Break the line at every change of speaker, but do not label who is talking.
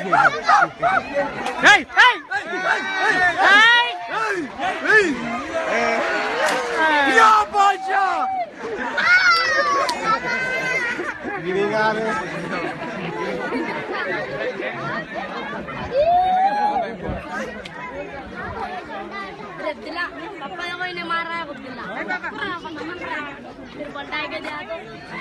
Hey! Hey! Hey! Yo, Bonjo!
Gini nga rin.
Dila, papa ko ini marah aku dila. Apa naman ka? Berbandai ka diya to.